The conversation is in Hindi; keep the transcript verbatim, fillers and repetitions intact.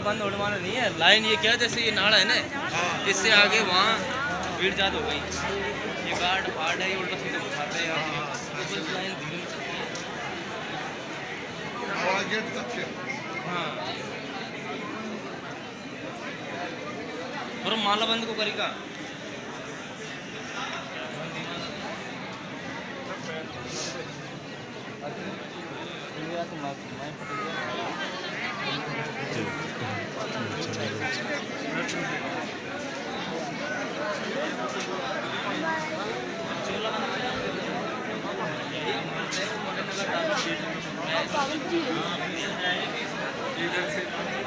बंद होने वाला नहीं है। लाइन ये क्या जैसे ये नाड़ा है ना, इससे आगे वहाँ भीड़ ज़्यादा हो गई। ये गार्ड फाड़ है, ये उल्टा सीधे उठाते हैं यहाँ। लाइन धीरे हाँ और माला बंद को करेगा। इधर से